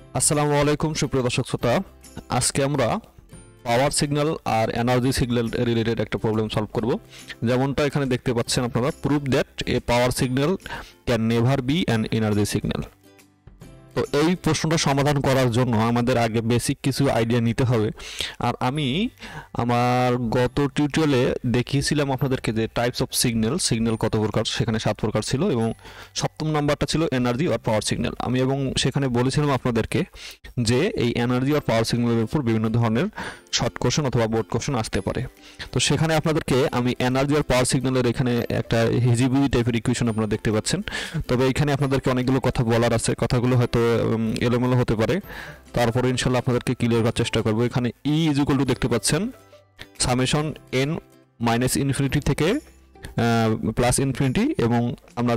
আসসালামু আলাইকুম সুপ্রিয় দর্শক শ্রোতা। আজকে আমরা পাওয়ার সিগন্যাল আর এনার্জি সিগন্যাল রিলেটেড একটা প্রবলেম সলভ করব। যেমনটা এখানে দেখতে পাচ্ছেন আপনারা, prove that a power signal can never be an energy signal. তো এই প্রশ্নটা সমাধান করার জন্য আমাদের আগে বেসিক কিছু আইডিয়া নিতে হবে। আর আমি আমার গত টিউটোরিয়ালে দেখিয়েছিলাম আপনাদেরকে যে টাইপস অফ সিগন্যাল কত প্রকার, সেখানে 7 প্রকার ছিল এবং সপ্তম নাম্বারটা ছিল এনার্জি অর পাওয়ার সিগন্যাল। আমি এবং সেখানে বলেছিলাম আপনাদেরকে যে এই এনার্জি অর পাওয়ার সিগন্যালের উপর বিভিন্ন ধরনের শর্ট কোশ্চেন অথবা বোর্ড কোশ্চেন আসতে পারে। তো সেখানে আপনাদেরকে আমি এনার্জি আর পাওয়ার সিগন্যালের এখানে একটা হিজিবিজি টাইপের ইকুয়েশন আপনারা দেখতে পাচ্ছেন। তবে এখানে আপনাদেরকে অনেকগুলো কথা বলার আছে, কথাগুলো হয়তো এলোমেলো হতে পারে, তারপরে ইনশাল্লাহ আপনাদেরকে ক্লিয়ার করার চেষ্টা করবো। এখানে ই ইজ ইকুয়াল টু দেখতে পাচ্ছেন সামেশন এন মাইনাস ইনফিনিটি থেকে প্লাস ইনফিনিটি, এবং আমরা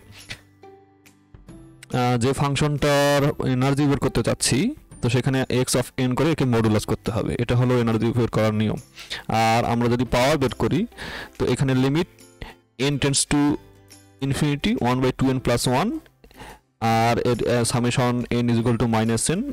যে ফাংশনটার এনার্জি বের করতে চাচ্ছি তো সেখানে এক্স অফ এন করে একে মডুলাস করতে হবে। এটা হলো এনার্জি বের করার নিয়ম। আর আমরা যদি পাওয়ার বের করি তো এখানে limit n tends to infinity 1/2n plus 1, আর এর summation n is equal to minus n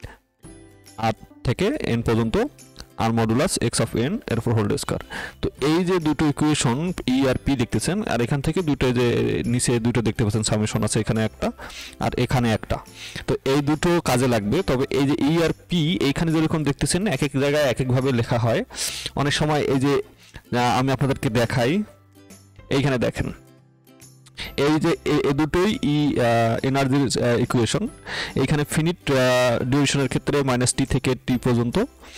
আর থেকে এন পর্যন্ত, আর মডুলাস এক্স অফ এন এর উপর হোল স্কয়ার। তো এই যে দুটো ইকুয়েশন ই আর পি দেখতেছেন, আর এখান থেকে দুটো যে নিচে দুটো দেখতে পাচ্ছেন সামেশন আছে, এখানে একটা আর এখানে একটা। তো এই দুটো কাজে লাগবে। তবে এই যে ই আর পি এইখানে যেরকম দেখতেছেন এক এক জায়গায় এক একভাবে লেখা হয়। অনেক সময় এই যে আমি আপনাদেরকে দেখাই, এইখানে দেখেন এই যে এই দুটোই এনার্জির ইকুয়েশন। এইখানে ফিনিট ডিউরেশনের ক্ষেত্রে মাইনাস টি থেকে টি পর্যন্ত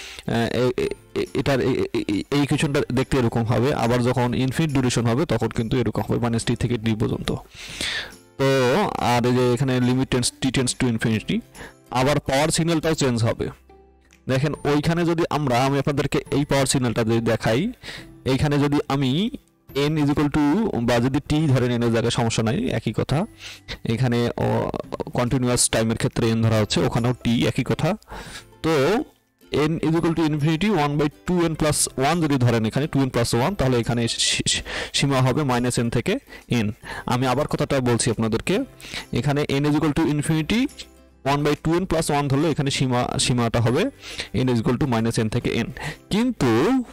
এটার এই ইকুয়েশনটা দেখতে এরকম হবে, আবার যখন ইনফিনিট ডিউরেশন হবে তখন কিন্তু এরকম হবে মাইনাস টি থেকে টি পর্যন্ত। তো আর এই যে এখানে limit t tends to infinity. আবার পাওয়ার সিগন্যালটাও চেঞ্জ হবে। দেখেন ওইখানে যদি আমি আপনাদেরকে এই পাওয়ার সিগন্যালটা যদি দেখাই, এইখানে যদি আমি এন ইজ ইকুয়াল টু বা যদি টি ধরেন, এনের জায়গায় সমস্যা নাই, একই কথা। এখানে কন্টিনিউয়াস টাইমের ক্ষেত্রে এন ধরা হচ্ছে, ওখানেও টি একই কথা। তো n is equal to infinity 1/2n plus 1 যদি ধরেন, এখানে 2n প্লাস 1, তাহলে এখানে সীমা হবে মাইনাস এন থেকে এন। আমি আবার কথাটা বলছি আপনাদেরকে, এখানে n is equal to infinity 1/2n plus 1 ধরলে এখানে সীমাটা হবে n is equal to minus n থেকে এন। কিন্তু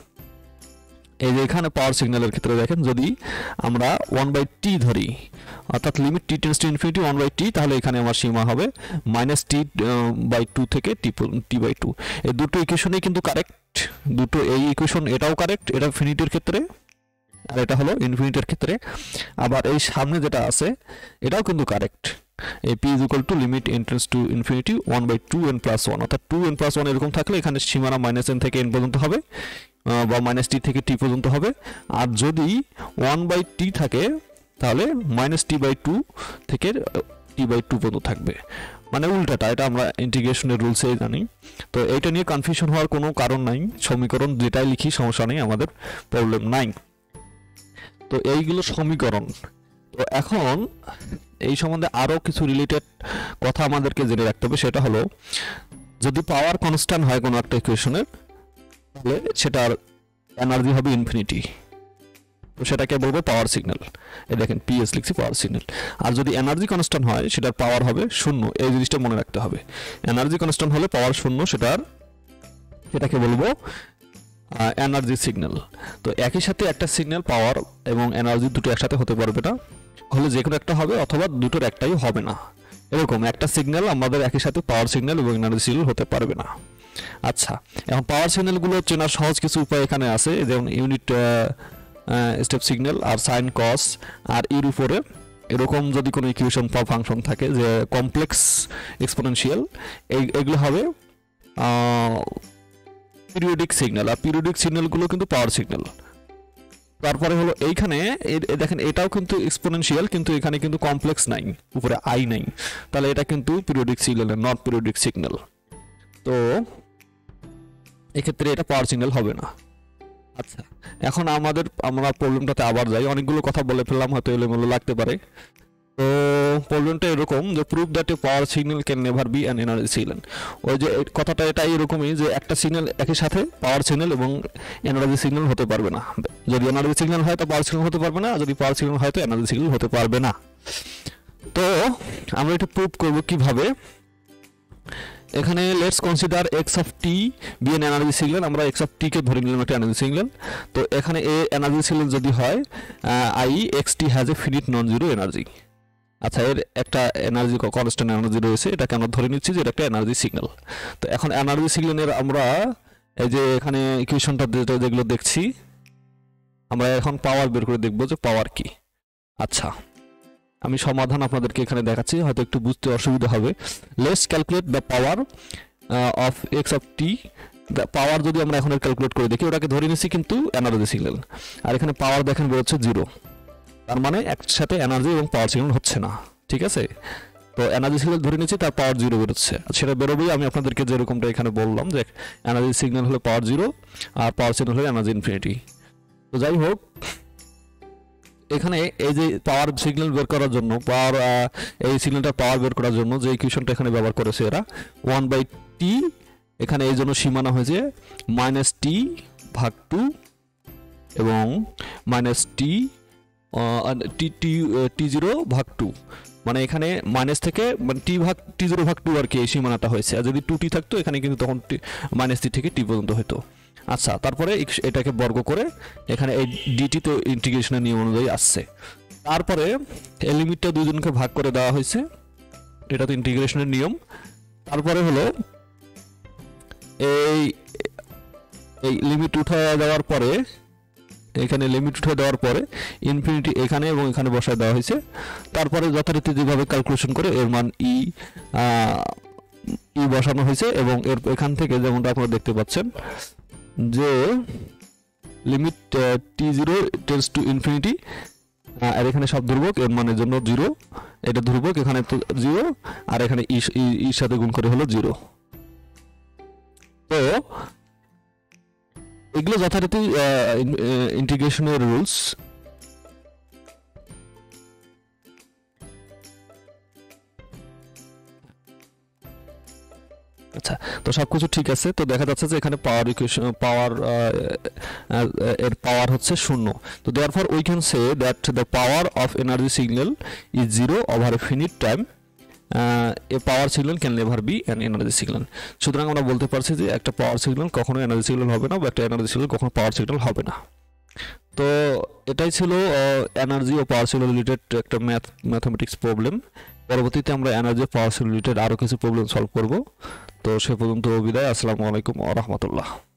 এই যে এখানে পাওয়ার সিগন্যালের ক্ষেত্রে দেখেন, যদি আমরা 1/t ধরি, অর্থাৎ limit t tends to infinity 1/t, তাহলে এখানে আমার সীমা হবে মাইনাস t/2 থেকে t/2। এই দুটো ইকুয়েশনই কিন্তু কারেক্ট। দুটো এই ইকুয়েশন, এটাও কারেক্ট, এটা ফিনিটের ক্ষেত্রে আর এটা হলো ইনফিনিটের ক্ষেত্রে। আবার এই সামনে যেটা আছে এটাও কিন্তু কারেক্ট। এই p is equal to limit n tends to infinity 1/2n plus 1, অর্থাৎ 2n প্লাস 1 এরকম থাকলে এখানে সীমানা মাইনাস n থেকে n পর্যন্ত হবে বা মাইনাস টি থেকে টি পর্যন্ত হবে। আর যদি 1/t থাকে তাহলে মাইনাস t/2 থেকে t/2 পর্যন্ত থাকবে, মানে উল্টাটা। এটা আমরা ইন্টিগ্রেশনের রুলসে জানি। তো এইটা নিয়ে কনফিউশন হওয়ার কোনো কারণ নাই, সমীকরণ যেটাই লিখি সমস্যা নেই, আমাদের প্রবলেম নাই। তো এইগুলো সমীকরণ। তো এখন এই সম্বন্ধে আরও কিছু রিলেটেড কথা আমাদেরকে জেনে রাখতে হবে। সেটা হলো, যদি পাওয়ার কনস্ট্যান্ট হয় কোনো একটা ইকুয়েশনের, তাহলে সেটার এনার্জি হবে ইনফিনিটি। তো সেটাকে বলবো পাওয়ার সিগন্যাল। এই দেখেন পিএস লিখছি, পাওয়ার সিগন্যাল। আর যদি এনার্জি কনস্ট্যান্ট হয় সেটার পাওয়ার হবে 0। এই জিনিসটা মনে রাখতে হবে, এনার্জি কনস্ট্যান্ট হলে পাওয়ার 0, সেটাকে বলবো এনার্জি সিগন্যাল। তো একই সাথে একটা সিগন্যাল পাওয়ার এবং এনার্জি দুটো একসাথে হতে পারবে না, হলে যে কোনো একটা হবে, অথবা দুটোর একটাই হবে না। এরকম একটা সিগন্যাল আমাদের একই সাথে পাওয়ার সিগন্যাল এবং এনার্জি সিগন্যাল হতে পারবে না। আচ্ছা, এখন পাওয়ার সিগন্যালগুলো চেনার সহজ কিছু উপায় এখানে আছে, যেমন ইউনিট স্টেপ সিগন্যাল আর সাইন কস আর এর উপরে এরকম যদি কোনো ইকুয়েশন বা ফাংশন থাকে যে কমপ্লেক্স এক্সপোনেনশিয়াল, এগুলো হবে পিরিয়ডিক সিগন্যাল। আর পিরিয়ডিক সিগন্যালগুলো কিন্তু পাওয়ার সিগন্যাল। তারপরে হলো এইখানে দেখেন এটাও কিন্তু এক্সপোনেনশিয়াল, কিন্তু এখানে কিন্তু কমপ্লেক্স নাই, উপরে আই নাই, তাহলে এটা কিন্তু periodic signal, not periodic signal. তো এক্ষেত্রে এটা পাওয়ার সিগন্যাল হবে না। আচ্ছা, এখন আমরা প্রবলেমটাতে আবার যাই। অনেকগুলো কথা বলে ফেললাম, হয়তো এলোমেলো লাগতে পারে। তো প্রবলেমটা এরকম যে prove that a power signal can never be an energy signal. ওই যে কথাটা এটা এরকমই, যে একটা সিগন্যাল একই সাথে পাওয়ার সিগন্যাল এবং এনার্জি সিগন্যাল হতে পারবে না। যদি এনার্জি সিগন্যাল হয় তো পাওয়ার সিগন্যাল হতে পারবে না, যদি পাওয়ার সিগন্যাল হয় তো এনার্জি সিগন্যাল হতে পারবে না। তো আমরা এটা প্রুভ করব কিভাবে। এখানে let's consider x of t be an energy signal, আমরা এক্স অফ টি কে ধরে নিলাম একটা এনার্জি সিগন্যাল। তো এখানে এ এনার্জি সিগন্যাল যদি হয় I x t has a finite non zero energy. আচ্ছা, এর একটা এনার্জি কনস্ট্যান্ট এনার্জি রয়েছে, এটাকে আমরা ধরে নিচ্ছি যে এটা একটা এনার্জি সিগন্যাল। তো এখন এনার্জি সিগন্যালের আমরা এই যে এখানে ইকুয়েশনটা যেগুলো দেখছি, আমরা এখন পাওয়ার বের করে দেখবো যে পাওয়ার কি। আচ্ছা, আমি সমাধান আপনাদেরকে এখানে দেখাচ্ছি, হয়তো একটু বুঝতে অসুবিধা হবে। Let's calculate the power of x of t. Power যদি আমরা এখন ক্যালকুলেট করে দেখি, ওটাকে ধরে নিচ্ছি কিন্তু এনার্জি সিগন্যাল, আর এখানে পাওয়ার দেখেন বেরোচ্ছে 0, তার মানে একসাথে এনার্জি এবং পাওয়ার সিগন্যাল হচ্ছে না, ঠিক আছে। তো এনার্জি সিগন্যাল ধরে নিচ্ছি, তার পাওয়ার 0 বেরোচ্ছে, সেটা বেরোবেই। আমি আপনাদেরকে যেরকমটা এখানে বললাম যে এনার্জি সিগন্যাল হলো পাওয়ার 0 আর পাওয়ার সিগন্যাল হলো এনার্জি ইনফিনিটি। তো যাই হোক, এখানে এই যে পাওয়ার সিগন্যাল বের করার জন্য, পাওয়ার এই সিগন্যালটার পাওয়ার বের করার জন্য যে ইকুয়েশনটা এখানে ব্যবহার করেছে এরা 1/t, এখানে এই জন্য সীমানা হয়েছে -t/2 এবং -t0/2, মানে এখানে মাইনাস থেকে মানে t/2 আর কি এই সীমানাটা হয়েছে। আর যদি 2t থাকতো এখানে কিন্তু তখন -t থেকে t পর্যন্ত হতো। আচ্ছা, তারপরে এটাকে বর্গ করে এখানে এই ডিটি তো ইন্টিগ্রেশনের নিয়ম অনুযায়ী আসছে। তারপরে এই লিমিটটা দুজনকে ভাগ করে দেওয়া হয়েছে, এটা তো ইন্টিগ্রেশনের নিয়ম। তারপরে হলো এই লিমিট উঠে দেওয়ার পরে, এখানে লিমিট উঠে দেওয়ার পরে ইনফিনিটি এখানে এবং এখানে বসায় দেওয়া হয়েছে। তারপরে যথারীতি যেভাবে ক্যালকুলেশন করে এর মান ই বসানো হয়েছে, এবং এর এখান থেকে যেমনটা আপনারা দেখতে পাচ্ছেন যে limit t0 tends to infinity, আর এখানে সব ধ্রুবক, এর মানের জন্য 0, এটা ধ্রুবক, এখানে তো 0, আর এখানে ইর সাথে গুণ করে হলো 0। তো এগুলো যথারীতি ইন্টিগ্রেশনের রুলস। আচ্ছা, তো সবকিছু ঠিক আছে। তো দেখা যাচ্ছে যে এখানে পাওয়ার ইকুয়েশন এর পাওয়ার হচ্ছে 0। তো therefore we can say that the power of energy signal is 0 over a finite time. A power signal can never be an energy signal. সুতরাং আমরা বলতে পারছি যে একটা পাওয়ার সিগন্যাল কখনো এনার্জি সিগন্যাল হবে না, বা একটা এনার্জি সিগন্যাল কখনো পাওয়ার সিগন্যাল হবে না। তো এটাই ছিল এনার্জি ও পাওয়ার সিগন্যাল রিলেটেড একটা ম্যাথমেটিক্স প্রবলেম। পরবর্তীতে আমরা এনার্জি ও পাওয়ার সিগন্যাল রিলেটেড আরও কিছু প্রবলেম সলভ করব। তো সে পর্যন্ত বিদায়। আসসালামু আলাইকুম ওয়া রাহমাতুল্লাহ।